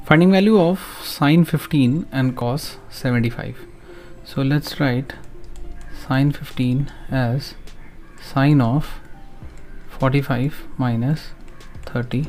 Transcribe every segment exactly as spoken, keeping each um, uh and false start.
Finding value of sine fifteen and cos seventy-five. So let's write sine fifteen as sine of forty-five minus thirty.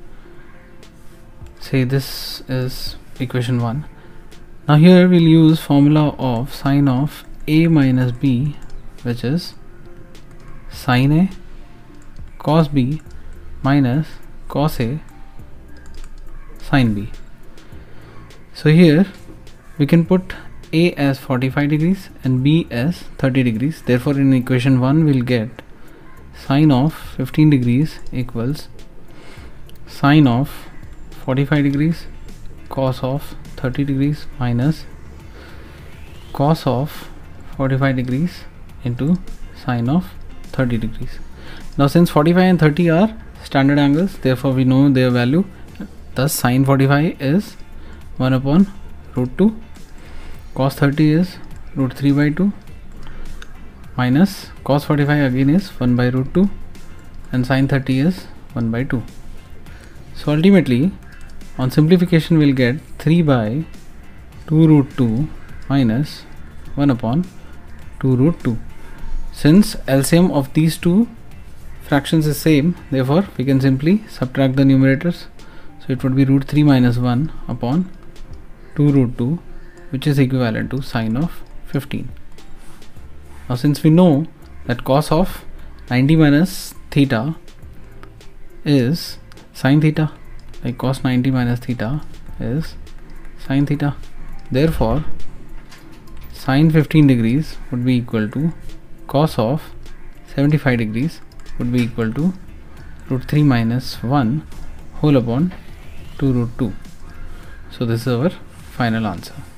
Say this is equation one. Now here we'll use formula of sine of a minus b, which is sine a cos b minus cos a sine b. So here we can put a as forty-five degrees and b as thirty degrees. Therefore in equation one we'll get sine of fifteen degrees equals sine of forty-five degrees cos of thirty degrees minus cos of forty-five degrees into sine of thirty degrees. Now since forty-five and thirty are standard angles, therefore we know their value. Thus sine forty-five is one upon root two, cos thirty is root three by two, minus cos forty-five again is one by root two, and sine thirty is one by two. So ultimately on simplification we'll get three by two root two minus one upon two root two. Since L C M of these two fractions is same, therefore we can simply subtract the numerators. So it would be root three minus one upon two root two, which is equivalent to sine of fifteen. Now since we know that cos of ninety minus theta is sine theta, like cos ninety minus theta is sine theta, therefore sine fifteen degrees would be equal to cos of seventy-five degrees would be equal to root three minus one whole upon two root two. So this is our final answer.